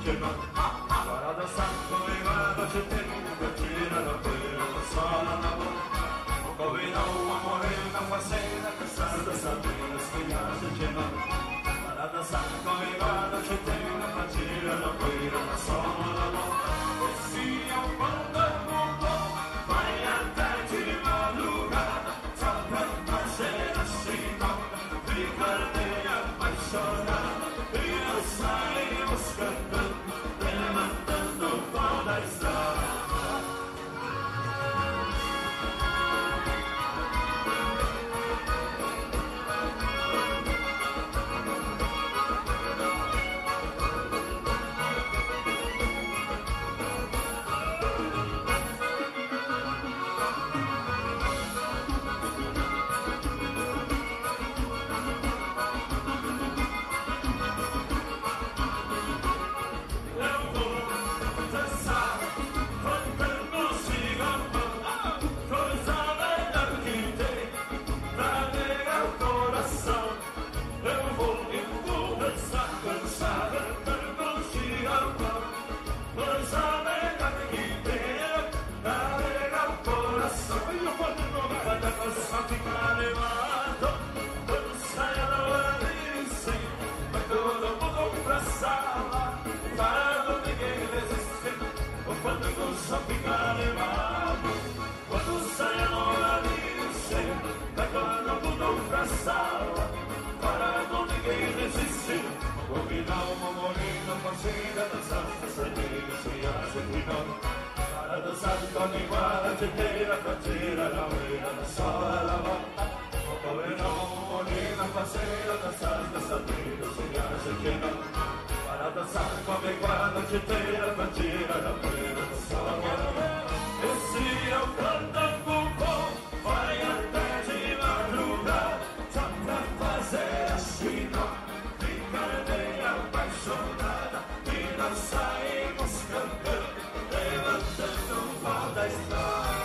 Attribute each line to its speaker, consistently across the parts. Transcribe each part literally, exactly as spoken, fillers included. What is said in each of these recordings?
Speaker 1: chegou para dançar comigo a noite inteira, tira a poeira do sol na mão. Convidou a morrer na faceira, cansada sabendo as crianças chegou para dançar comigo a noite inteira, tira a poeira do sol na mão. Esse é o fandango bom, vai até de madrugada, só pra fazer assim, não ficar bem apaixonada. E nós saímos cantando, levantando o pau da estrada. Só ficar levado quando sai a hora de ensino. Vai todo mundo pra sala, parado, ninguém resiste. O fandango só fica levado quando sai a hora de ensino. Vai todo mundo pra sala, parado, ninguém resiste. Convidar uma morena parecida, dançar essa negra, se acha que não. Para dançar comigo a noite inteira, pra tirar a poeira da sola da volta. O coberão, morena, parceira, dançar dessa negra, se acha que não. Para dançar comigo a noite inteira, pra tirar a poeira da sola da volta. Esse é o fandango bom, vai até de madrugada, só pra fazer assim, não ficar bem apaixonada. E nós saímos cantando, levantando o pau da estrada.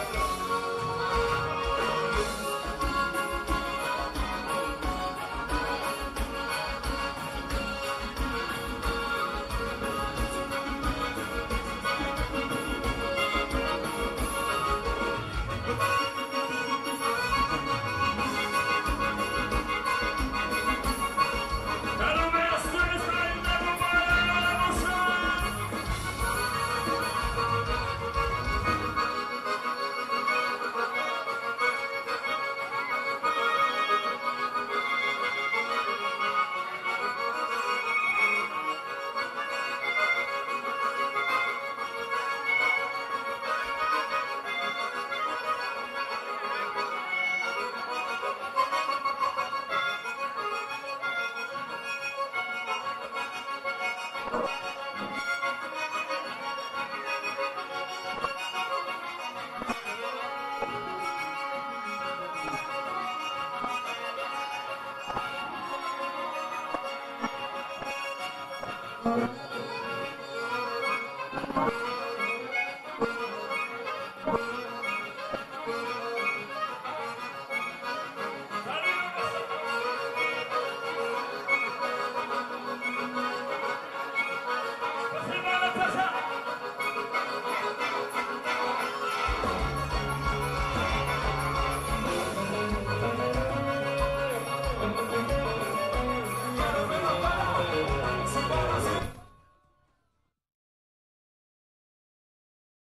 Speaker 2: Thank you.